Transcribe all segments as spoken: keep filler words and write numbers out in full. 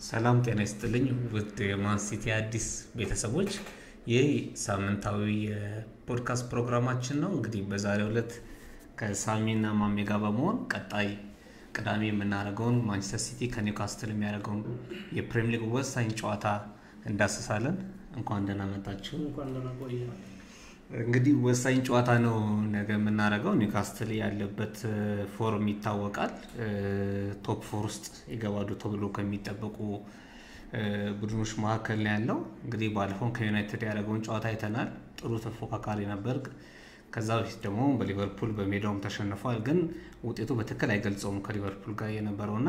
ሰላም ጤና ይስጥልኝ ውድ የማን ሲቲ አዲስ ቤተሰቦች ይህ ሳምንታዊ ፖድካስት ፕሮግራማችን ነው እንግዲህ በዛሬው ዕለት ከሳሚና ማሜ ጋር በመሆን ቀጣይ ቅዳሜ የምናደርገውን ማንቸስተር ሲቲ ከኒውካስትል የሚያደርገውን የፕሪሚየር ሊግ ወሳኝ ጨዋታ እንዳስሳለን እንኳን ደህና መጣችሁ እንኳን ደህና ቆየ እንግዲህ ወሳኝ ጨዋታ ነው ነገ የምናደርገው ኒውካስትል ያለበት ፎርም ይታወቃል ቶፕ ፎር ውስጥ ይገባሉ ተብሎ ከሚጠበቁ ቡድኖች መካከል ነው ያለው እንግዲህ ባለፈው ከዩናይትድ ያደረገውን ጨዋታ አይተናል ጥሩ ተፎካካሪ ነበር ከዛ በፊት ደግሞ በሊቨርፑል በሜዳውም ተሸንፏል ግን ውጤቱ በትክክል አይገልጸውም ከሊቨርፑል ጋር የነበረውና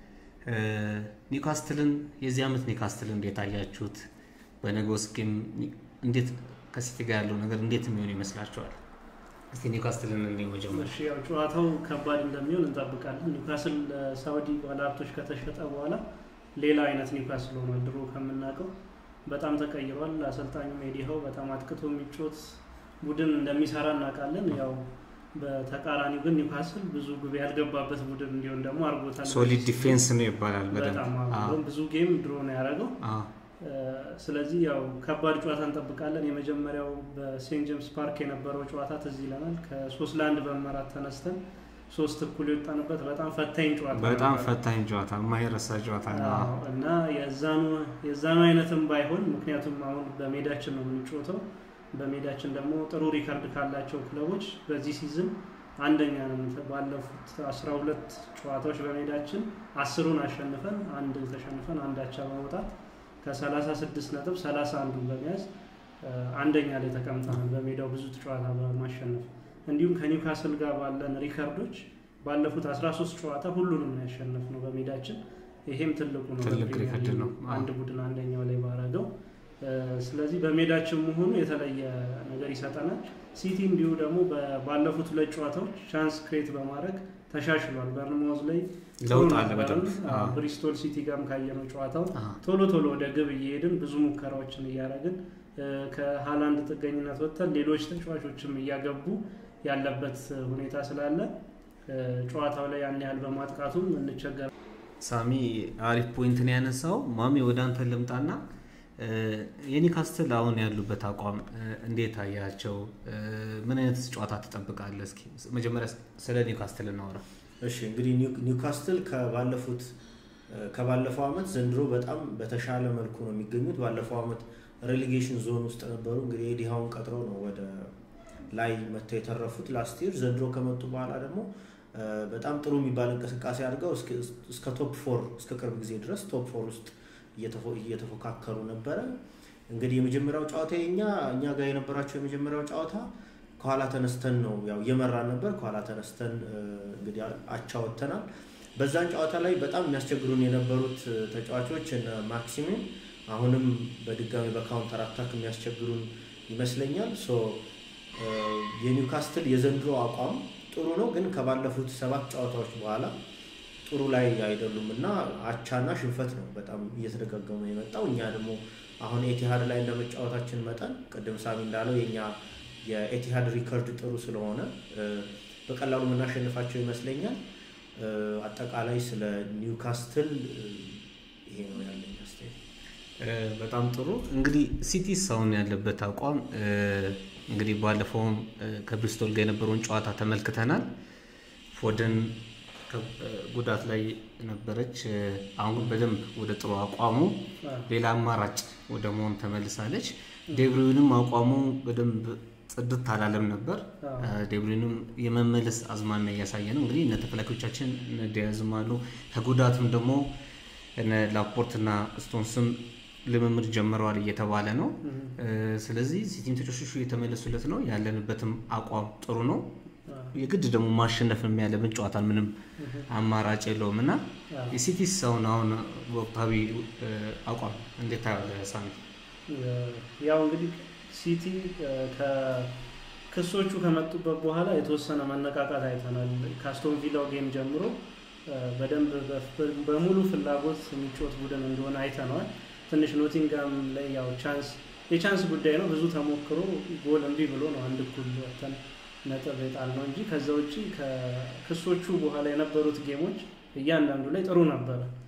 ኒውካስትልን የዚህ አመት ኒውካስትልን እንዴት አያችሁት በነገው ስኪም እንዴት ከሲቲ ጋር ያለው ነገር እንዴት የሚሆን ይመስላችኋል እስቲ ኒውካስትልን እንዴ መጀመር እሺ ያው ጨዋታው ከባድ እንደሚሆን እንጠብቃለን ኒውካስትል ሳውዲ ባለሀብቶች ከተሸጠ በኋላ ሌላ አይነት ኒውካስትል ሆኖ ድሮ ከምናቀው በጣም ተቀይሯል አሰልጣኙ ሜዲሃው በጣም አጥቅቶ የሚጮት ቡድን እንደሚሰራ እናቃለን ያው በተቃራኒው ግን ኒውካስትል ብዙ ግብ ያልገባበት ቡድን እንዲሆን ደግሞ አርጎታል ሶሊድ ዲፌንስ ነው ይባላል በጣም አሁን ብዙ ጌም ድሮ ነው ያደረገው ስለዚህ ያው ከባድ ጨዋታ እንጠብቃለን የመጀመሪያው በሴንት ጄምስ ፓርክ የነበረው ጨዋታ ትዝ ይለናል ከ3 ለአንድ በመራት ተነስተን ሶስት እኩል የወጣንበት በጣም ፈታኝ ጨዋታ በጣም ፈታኝ ጨዋታ ማይረሳ ጨዋታ ነው እና የዛኑ የዛኑ አይነትም ባይሆን ምክንያቱም አሁን በሜዳችን ነው የምንጮተው በሜዳችን ደግሞ ጥሩ ሪከርድ ካላቸው ክለቦች በዚህ ሲዝን አንደኛ ነን ባለፉት አስራ ሁለት ጨዋታዎች በሜዳችን አስሩን አሸንፈን አንድ ተሸንፈን አንድ አቻ በመውጣት ከ36 ነጥብ ሰላሳ አንድ በመያዝ አንደኛ ላይ ተቀምጠናል በሜዳው ብዙ ጨዋታ በማሸነፍ እንዲሁም ከኒውካስትል ጋር ባለን ሪከርዶች ባለፉት አስራ ሶስት ጨዋታ ሁሉንም ያሸነፍነው በሜዳችን ይሄም ትልቁ ነው ትልቅ ሪከርድ ነው አንድ ቡድን አንደኛው ላይ ባረገው ስለዚህ በሜዳችን መሆኑ የተለየ ነገር ይሰጠናል ሲቲ እንዲሁ ደግሞ ባለፉት ሁለት ጨዋታዎች ቻንስ ክሬት በማድረግ ተሻሽሏል በርንማውዝ ላይ ለውጥ አለ በጣም ብሪስቶል ሲቲ ጋርም ካየነው ጨዋታው ቶሎ ቶሎ ወደ ግብ እየሄድን ብዙ ሙከራዎችን እያደረግን ከሃላንድ ጥገኝነት ወጥተን ሌሎች ተጫዋቾችም እያገቡ ያለበት ሁኔታ ስላለ ጨዋታው ላይ ያን ያህል በማጥቃቱም እንቸገር ሳሚ አሪፍ ፖይንት ነው ያነሳው ማሚ ወዳንተ ልምጣና የኒውካስትል አሁን ያሉበት አቋም እንዴት አያቸው ምን አይነት ጨዋታ ተጠብቃለህ እስኪ መጀመሪያ ስለ ኒውካስትል እናወራ እሺ እንግዲህ ኒውካስትል ከባለፉት ከባለፈው አመት ዘንድሮ በጣም በተሻለ መልኩ ነው የሚገኙት ባለፈው አመት ሬሌጌሽን ዞን ውስጥ ነበሩ እንግዲህ ኤዲሃውን ቀጥረው ነው ወደ ላይ መጥተው የተረፉት ላስት ይር ዘንድሮ ከመጡ በኋላ ደግሞ በጣም ጥሩ የሚባል እንቅስቃሴ አድርገው እስከ እስከ ቶፕ ፎር እስከ ቅርብ ጊዜ ድረስ ቶፕ ፎር ውስጥ እየተፎካከሩ ነበር እንግዲህ የመጀመሪያው ጨዋታ የኛ እኛ ጋር የነበራቸው የመጀመሪያው ጨዋታ ከኋላ ተነስተን ነው ያው የመራን ነበር ከኋላ ተነስተን እንግዲህ አቻ ወጥተናል በዛን ጨዋታ ላይ በጣም የሚያስቸግሩን የነበሩት ተጫዋቾች እና ማክሲሚም አሁንም በድጋሚ በካውንተር አታክ የሚያስቸግሩን ይመስለኛል ሶ የኒውካስትል የዘንድሮ አቋም ጥሩ ነው ግን ከባለፉት ሰባት ጨዋታዎች በኋላ ጥሩ ላይ አይደሉምና አቻና ሽንፈት ነው በጣም እየተደጋገመ የመጣው እኛ ደግሞ አሁን ኤቲሃድ ላይ እንደመጫወታችን መጠን ቀደም ሳሚ እንዳለው የኛ የኤቲሃድ ሪከርድ ጥሩ ስለሆነ በቀላሉ ምናሸንፋቸው ይመስለኛል አጠቃላይ ስለ ኒውካስትል ይሄ ነው ያለኝ አስተያየት በጣም ጥሩ እንግዲህ ሲቲ ሳውን ያለበት አቋም እንግዲህ ባለፈው ከብሪስቶል ጋር የነበረውን ጨዋታ ተመልክተናል ፎደን ጉዳት ላይ ነበረች አሁን በደንብ ወደ ጥሩ አቋሙ ሌላ አማራጭ ወደ ሞን ተመልሳለች ዴብሩይንም አቋሙ በደንብ ጽድት አላለም ነበር ዴብሩይንም የመመለስ አዝማሚያ ያሳየ ነው እንግዲህ እነ ተፈላኪዎቻችን እነ ዲያዝማሉ ከጉዳቱም ደግሞ እነ ላፖርትና ስቶንስም ለመምር ጀምረዋል እየተባለ ነው ስለዚህ ሲቲም ተጫዋቾቹ የተመለሱለት ነው ያለንበትም አቋም ጥሩ ነው የግድ ደግሞ ማሸነፍ የሚያለብን ጨዋታ ምንም አማራጭ የለውምና የሲቲ ሰው ነው ወቅታዊ አቋም እንዴት ታያለህ ሳሚ ያው እንግዲህ ሲቲ ከክሶቹ ከመጡበት በኋላ የተወሰነ መነቃቃት አይተናል ካስቶን ቪላው ጌም ጀምሮ በደንብ በሙሉ ፍላጎት የሚጮት ቡድን እንደሆነ አይተናል ትንሽ ኖቲንጋም ላይ ያው ቻንስ የቻንስ ጉዳይ ነው ብዙ ተሞክሮ ጎል እንቢ ብሎ ነው አንድ እኩል ወጥተን ነጥብ የጣል ነው እንጂ ከዛው እጪ ከክሶቹ በኋላ የነበሩት ጌሞች እያንዳንዱ ላይ ጥሩ ነበር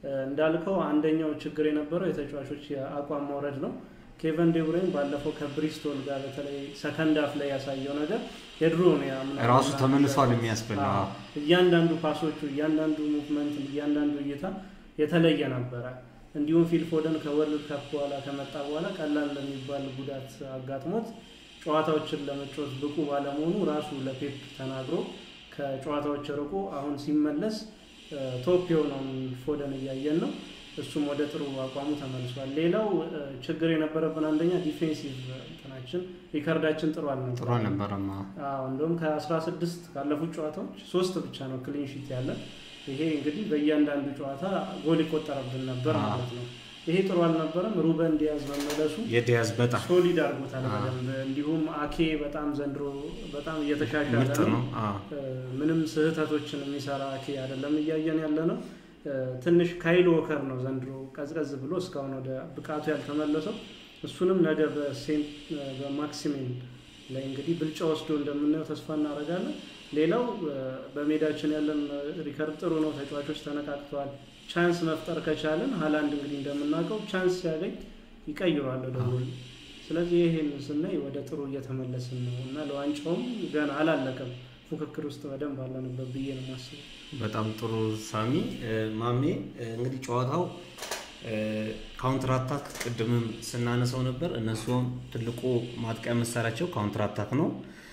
እንዳልከው አንደኛው ችግር የነበረው የተጫዋቾች የአቋም መውረድ ነው ኬቨን ዴ ብሩይን ባለፈው ከብሪስቶል ጋር በተለይ ሰከንድ አፍ ላይ ያሳየው ነገር የድሮ ነው ያምና ራሱ ተመልሷል የሚያስፈልጋ እያንዳንዱ ፓሶቹ እያንዳንዱ ሙቭመንት እያንዳንዱ እይታ የተለየ ነበር እንዲሁም ፊል ፎደን ከወርልድ ካፕ በኋላ ከመጣ በኋላ ቀላል ለሚባል ጉዳት አጋጥሞት ጨዋታዎችን ለመጫወት ብቁ ባለመሆኑ ራሱ ለፔፕ ተናግሮ ከጨዋታዎች ርቆ አሁን ሲመለስ ቶፕ የሆነውን ፎደን እያየን ነው እሱም ወደ ጥሩ አቋሙ ተመልሷል ሌላው ችግር የነበረብን አንደኛ ዲፌንሲቭ እንትናችን ሪካርዳችን ጥሩ አልነበረም ጥሩ አልነበረም አዎ እንደውም ከ16 ካለፉት ጨዋታዎች ሶስት ብቻ ነው ክሊን ሺት ያለ ይሄ እንግዲህ በእያንዳንዱ ጨዋታ ጎል ይቆጠርብን ነበር ማለት ነው ይሄ ጥሩ አልነበረም ሩበን ዲያዝ መመለሱ የዲያዝ በጣም ሶሊድ አድርጎታል በደንብ እንዲሁም አኬ በጣም ዘንድሮ በጣም እየተሻሻለ ነው ምንም ስህተቶችን የሚሰራ አኬ አይደለም እያየን ያለ ነው ትንሽ ካይል ወከር ነው ዘንድሮ ቀዝቀዝ ብሎ እስካሁን ወደ ብቃቱ ያልተመለሰው እሱንም ነገ በሴንት በማክሲሚን ላይ እንግዲህ ብልጫ ወስዶ እንደምናየው ተስፋ እናደርጋለን ሌላው በሜዳችን ያለን ሪከርድ ጥሩ ነው ተጫዋቾች ተነቃቅተዋል ቻንስ መፍጠር ከቻለን ሃላንድ እንግዲህ እንደምናውቀው ቻንስ ሲያገኝ ይቀይራል ደውል ስለዚህ ይሄን ስናይ ወደ ጥሩ እየተመለስን ነው እና ለዋንጫውም ገና አላለቀም ፉክክር ውስጥ በደንብ አለንበት ብዬ ነው ማስበው በጣም ጥሩ ሳሚ ማሜ እንግዲህ ጨዋታው ካውንተር አታክ ቅድምም ስናነሳው ነበር እነሱም ትልቁ ማጥቂያ መሳሪያቸው ካውንተር አታክ ነው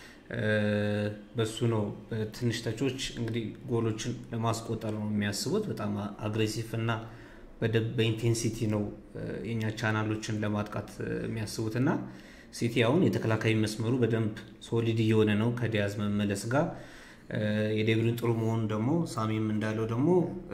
በሱ ነው ትንሽ ተቾች እንግዲህ ጎሎችን ለማስቆጠር ነው የሚያስቡት በጣም አግሬሲቭ እና በኢንቴንሲቲ ነው የኛ ቻናሎችን ለማጥቃት የሚያስቡትና ሲቲ አሁን የተከላካይ መስመሩ በደንብ ሶሊድ እየሆነ ነው ከዲያዝ መመለስ ጋር የዴብሩይን ጥሩ መሆን ደግሞ ሳሚም እንዳለው ደግሞ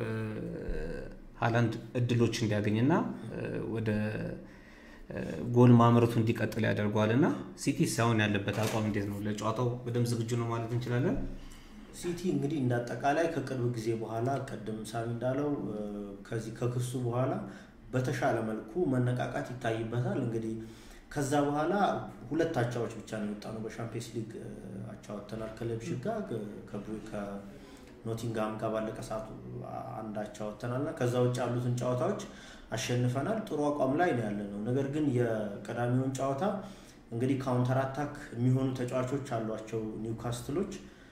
ሃላንድ እድሎች እንዲያገኝና ወደ ጎል ማምረቱ እንዲቀጥል ያደርጋልና ሲቲ ሳውን ያለበት አቋም እንዴት ነው ለጨዋታው በደም ዝግጁ ነው ማለት እንችላለን ሲቲ እንግዲህ እንዳጠቃላይ ከቅርብ ጊዜ በኋላ ቀደም ሳሚ እንዳለው ከዚህ ከክሱ በኋላ በተሻለ መልኩ መነቃቃት ይታይበታል እንግዲህ ከዛ በኋላ ሁለት አቻዎች ብቻ ነው የወጣነው በሻምፒየንስ ሊግ አቻው ተናል ከሌፕዚግ ጋር ከብሩይ ከኖቲንጋም ጋር ባለቀ ሰዓት አንድ አቻው ተናልና ከዛ ውጭ ያሉትን ጨዋታዎች አሸንፈናል ጥሩ አቋም ላይ ነው ያለነው ነገር ግን የቀዳሚውን ጨዋታ እንግዲህ ካውንተር አታክ የሚሆኑ ተጫዋቾች አሏቸው ኒውካስትሎች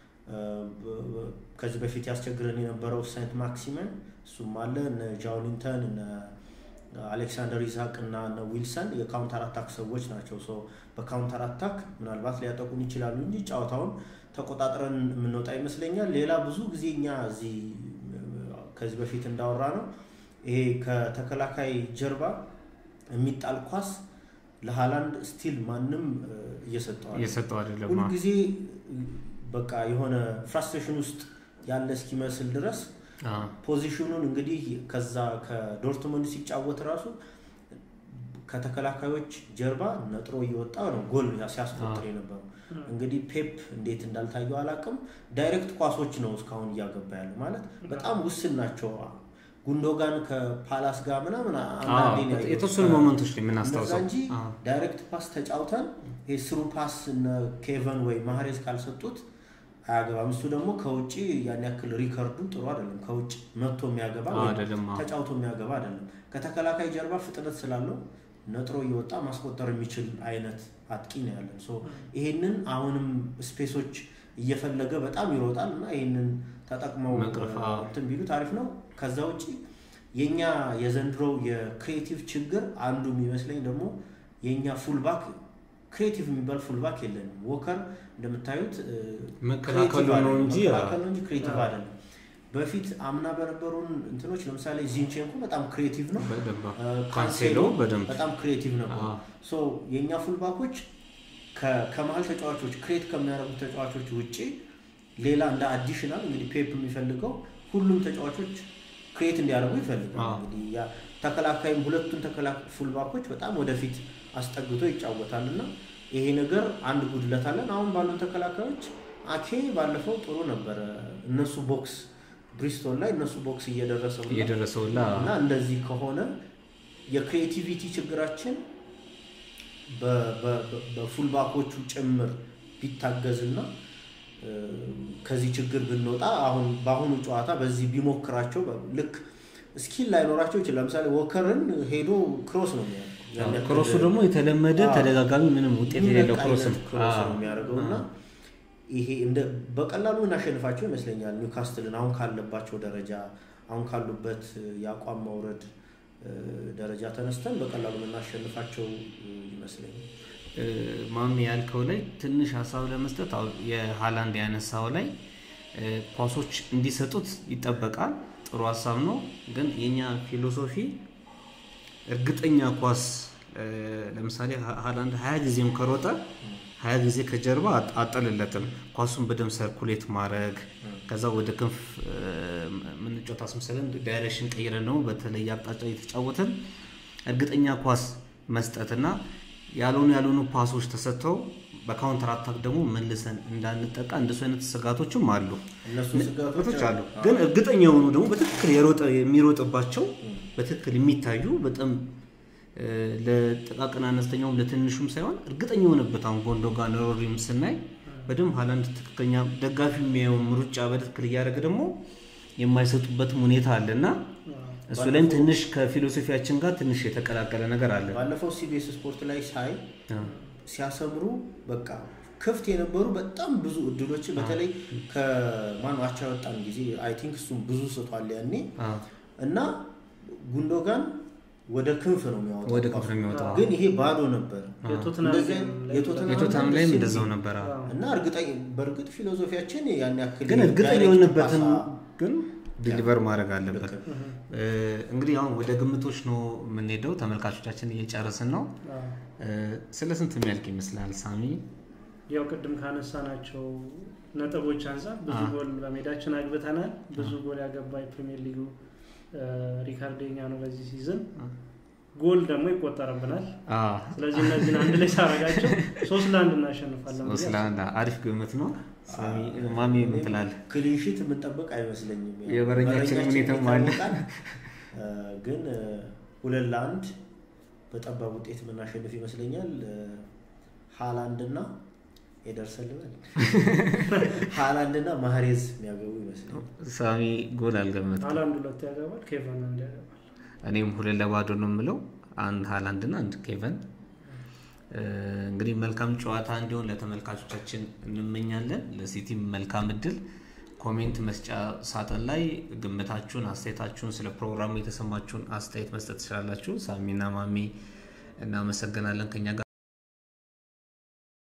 ከዚህ በፊት ያስቸግረን የነበረው ሴንት ማክሲመን እሱም አለ እነ ጃውሊንተን እነ አሌክሳንደር ኢዛክ እና እነ ዊልሰን የካውንተር አታክ ሰዎች ናቸው ሶ በካውንተር አታክ ምናልባት ሊያጠቁን ይችላሉ እንጂ ጨዋታውን ተቆጣጥረን የምንወጣ ይመስለኛል ሌላ ብዙ ጊዜኛ እዚህ ከዚህ በፊት እንዳወራ ነው ይሄ ከተከላካይ ጀርባ የሚጣል ኳስ ለሃላንድ ስቲል ማንንም እየሰጠው እየሰጠው አይደለም ሁሉ ጊዜ በቃ የሆነ ፍራስትሬሽን ውስጥ ያለ እስኪመስል ድረስ ፖዚሽኑን እንግዲህ ከዛ ከዶርትሙንድ ሲጫወት ራሱ ከተከላካዮች ጀርባ ነጥሮ እየወጣ ነው ጎል ሲያስቆጥር የነበረው እንግዲህ ፔፕ እንዴት እንዳልታየው አላቅም ዳይሬክት ኳሶች ነው እስካሁን ያገባ ያለው ማለት በጣም ውስን ናቸው ጉንዶጋን ከፓላስ ጋር ምናምን አንዳንዴ ነው የተወሰኑ ሞመንቶች ላይ ምን አስተዋውቀው እንጂ ዳይሬክት ፓስ ተጫውተን የስሩ ፓስ እና ኬቨን ወይ ማህሬዝ ካልሰጡት አያገባም እሱ ደግሞ ከውጪ ያን ያክል ሪከርዱ ጥሩ አይደለም ከውጪ መጥቶ የሚያገባ ተጫውቶ የሚያገባ አይደለም ከተከላካይ ጀርባ ፍጥነት ስላለው ነጥሮ እየወጣ ማስቆጠር የሚችል አይነት አጥቂ ነው ያለው ሶ ይሄንን አሁንም ስፔሶች እየፈለገ በጣም ይሮጣልና ይሄንን ተጠቅመው እንትን ቢሉ ታሪፍ ነው ከዛ ውጪ የኛ የዘንድሮ የክሪኤቲቭ ችግር አንዱ የሚመስለኝ ደግሞ የኛ ፉልባክ ክሬቲቭ የሚባል ፉልባክ የለንም ወከር እንደምታዩት መከላከሉ ነው እንጂ መከላከሉ እንጂ ክሬቲቭ አይደለም በፊት አምና በነበሩን እንትኖች ለምሳሌ ዚንቼንኮ በጣም ክሬቲቭ ነው ካንሴሎ በጣም ክሬቲቭ ነው ሶ የኛ ፉልባኮች ከመሃል ተጫዋቾች ክሬት ከሚያደርጉ ተጫዋቾች ውጪ ሌላ እንደ አዲሽናል እንግዲህ ፔፕ የሚፈልገው ሁሉም ተጫዋቾች ክሬት እንዲያደርጉ ይፈልጋል እንግዲህ ያ ተከላካይም ሁለቱን ተከላካይ ፉልባኮች በጣም ወደፊት አስጠግቶ ይጫወታልና ይሄ ነገር አንድ ጉድለት አለን አሁን ባሉ ተከላካዮች አኬ ባለፈው ጥሩ ነበር እነሱ ቦክስ ብሪስቶል ላይ እነሱ ቦክስ እየደረሰው እየደረሰውላ እና እንደዚህ ከሆነ የክሬቲቪቲ ችግራችን በ በፉልባኮቹ ጭምር ቢታገዝና ከዚህ ችግር ብንወጣ አሁን ባሁኑ ጨዋታ በዚህ ቢሞክራቸው ልክ ስኪል ላይኖራቸው ይችላል ለምሳሌ ወከርን ሄዶ ክሮስ ነው የሚያደርገው ክሮሱ ደግሞ የተለመደ ተደጋጋሚ ምንም ውጤት የሌለው ክሮስ ነው የሚያደርገውና ይሄ እንደ በቀላሉ እናሸንፋቸው ይመስለኛል ኒውካስትልን አሁን ካለባቸው ደረጃ አሁን ካሉበት ያቋም መውረድ ደረጃ ተነስተን በቀላሉ እናሸንፋቸው ይመስለኛል ማሚ ያልከው ላይ ትንሽ ሐሳብ ለመስጠት የሃላንድ ያነሳው ላይ ኳሶች እንዲሰጡት ይጠበቃል ጥሩ ሐሳብ ነው ግን የኛ ፊሎሶፊ እርግጠኛ ኳስ ለምሳሌ ሃላንድ ሃያ ጊዜም ከሮጠ ሃያ ጊዜ ከጀርባ አጣለለትም ኳሱን በደም ሰርኩሌት ማድረግ ከዛ ወደ ክንፍ ምን ጮታ አስመሰለን ዳይሬክሽን ቀይረን ነው በተለይ አቅጣጫ እየተጫወተን እርግጠኛ ኳስ መስጠትና ያሉን ያሉን ፓሶች ተሰጥተው በካውንተር አታክ ደግሞ መልሰን እንዳንጠቃ እንደሱ አይነት ስጋቶችም አሉ እነሱ ስጋቶች አሉ ግን እርግጠኛ ሆኖ ደግሞ በትክክል የሮጠ የሚሮጥባቸው በትክክል የሚታዩ በጣም ለተቃቀና አነስተኛው ለትንሹም ሳይሆን እርግጠኛ ሆነበት አሁን ጎንዶጋን ሮሪም ስናይ በደም ሃላንድ ትክክለኛ ደጋፊ የሚያየው ምሩጫ በትክክል ያደረገ ደግሞ የማይሰጡበት ሁኔታ አለና እሱ ላይም ትንሽ ከፊሎሶፊያችን ጋር ትንሽ የተቀላቀለ ነገር አለ ባለፈው ሲቢኤስ ስፖርት ላይ ሳይ ሲያሰምሩ በቃ ክፍት የነበሩ በጣም ብዙ እድሎች በተለይ ከማን አቻ ወጣን ጊዜ አይ ቲንክ እሱም ብዙ ሰጥቷል ያኔ እና ጉንዶጋን ወደ ክንፍ ነው የሚያወጣው ወደ ክንፍ ነው የሚያወጣው ግን ይሄ ባዶ ነበር የቶተናም ላይ እንደዛው ነበር እና እርግጠኛ በርግጥ ፊሎሶፊያችን ያን ያክል ግን እርግጠኛ የሆነበትን ግን ዲሊቨር ማድረግ አለበት እንግዲህ አሁን ወደ ግምቶች ነው የምንሄደው ተመልካቾቻችን እየጨረስን ነው ስለ ስንት የሚያልቅ ይመስላል ሳሚ ያው ቅድም ካነሳናቸው ነጥቦች አንፃር ብዙ ጎል በሜዳችን አግብተናል ብዙ ጎል ያገባ የፕሪሚየር ሊጉ ሪካርዲንግ ነው በዚህ ሲዝን ጎል ደግሞ ይቆጠርብናል አዎ ስለዚህ እነዚህን አንድ ላይ ሳረጋቸው ሶስት ለአንድ እናሸንፋለን ሶስት ለአንድ አሪፍ ግምት ነው ሳሚ ማሚ ምን ትላለህ ክሊንሺት የምንጠብቅ አይመስለኝም የበረኛችን ሁኔታው ማለት ግን ሁለት ለአንድ በጠባብ ውጤት የምናሸንፍ ይመስለኛል ሃላንድና ኤደርሰልበል ሃላንድና ማህሬዝ የሚያገቡ ይመስላል ሳሚ ጎል አልገመትኩም ሃላንድ ሁለት ያገባል ኬቨን አንድ ያገባል እኔም ሁለት ለባዶ ነው የምለው አንድ ሃላንድና አንድ ኬቨን እንግዲህ መልካም ጨዋታ እንዲሆን ለተመልካቾቻችን እንመኛለን ለሲቲ መልካም እድል ኮሜንት መስጫ ሳጥን ላይ ግምታችሁን አስተያየታችሁን ስለ ፕሮግራሙ የተሰማችሁን አስተያየት መስጠት ትችላላችሁ ሳሚና ማሚ እናመሰግናለን ከኛ